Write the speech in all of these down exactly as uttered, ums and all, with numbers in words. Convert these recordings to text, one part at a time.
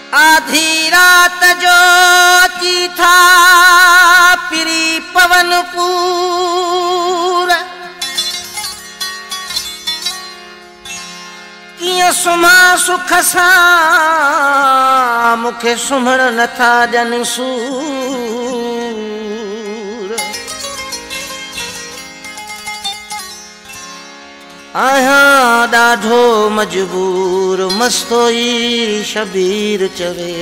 आधी रात जो चीथा पिरी पवन पूर किया सुमा सुख सा मुखे सुमण नथा जन सूर आया ॾाढो मजबूर मस्तोई शबीर चवे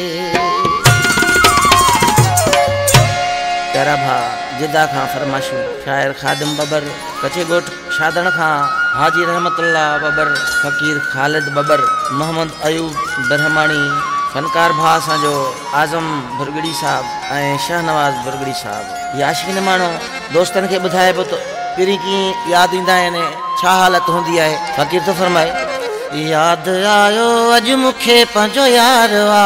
प्यारा भा जिदा खां फरमाशू शायर खादिम बबर कचे गोठ शादण खां हाजी रहमतुल्लाह बबर फ़कीर ख़ालिद बबर मोहम्मद अयूब ब्रह्माणी फनकार भा असांजो आज़म भुरगड़ी साहब ऐं शाहनवाज़ भुरगड़ी साहब ये आशिक़ माण्हू दोस्तन खे ॿुधाए पियो तो पहिरीं कीअं यादि ईंदा आहिनि छा हालत हूंदी आहे। फ़कीर तो फरमाए यादि आयो अॼु मूंखे पंहिंजो यार वा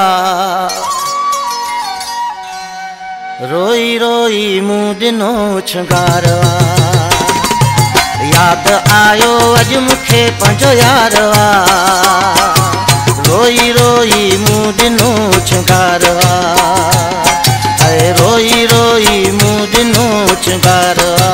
रोई रोई मूं ॾिनो छंगार वा यादि आयो अॼु मूंखे पंहिंजो यार वा रोई रोई मूं ॾिनो छंगार वा ऐं रोई रोई मूं ॾिनो छंगार वा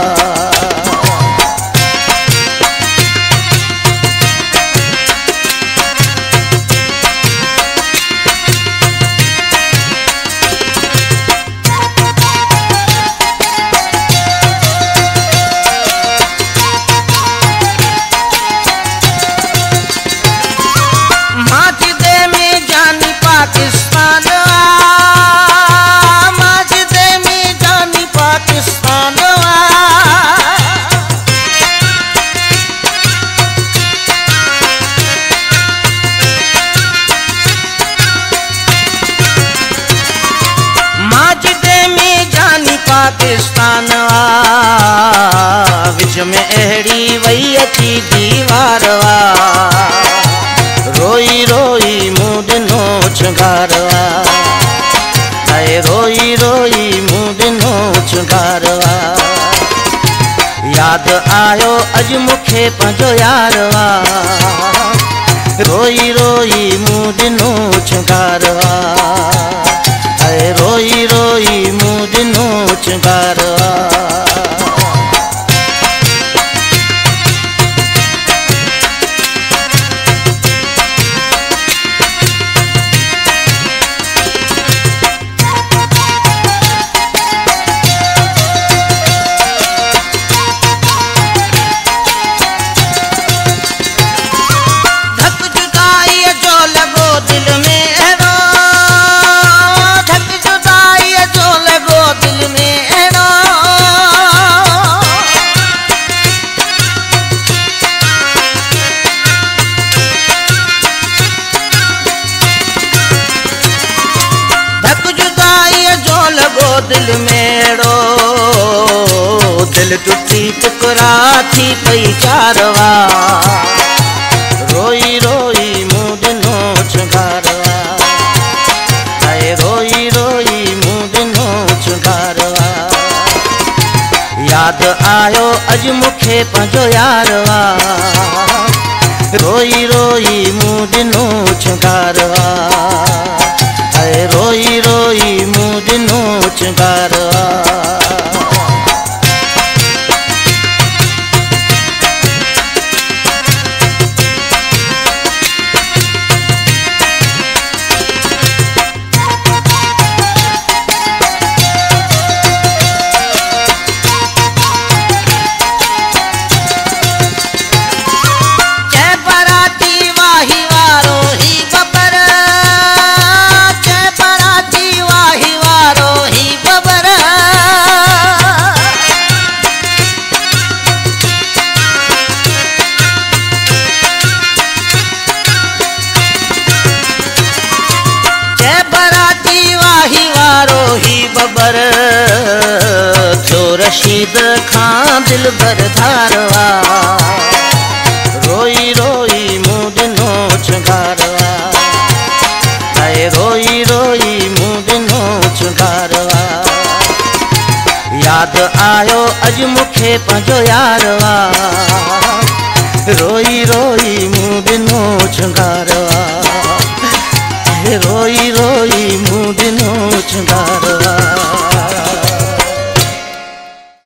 पाकिस्तान वा विच में अहड़ी वही अची दीवार वा रोई रोई मूं ॾिनो छंगार वा ऐं रोई रोई मूं ॾिनो छंगार वा यादि आयो अॼु मूंखे पंहिंजो यार वा रोई रोई मूं ॾिनो छंगार वा ऐं रोई रोई मूं ॾिनो छंगार वा दिल मेड़ो दिल टुटी टुकरा थी पई चारवा रोई रोई मूं ॾिनो छंगार वा ऐं रोई रोई मूं ॾिनो छंगार वा यादि आयो अॼु मूंखे पंहिंजो यार वा रोई रोई मूं ॾिनो छंगार वा ऐं रोई रोई मूं ॾिनो छंगार वा बबर थियो रशीद खां दिल भर धारवा रोई रोई मूं ॾिनो छंगार वा ऐं रोई रोई मूं ॾिनो छंगार वा यादि आयो अॼु मूंखे पंहिंजो यार वा रोई रोई मूं ॾिनो छंगार वा रोई रोई कोई मुँह दिनो छंगारवा।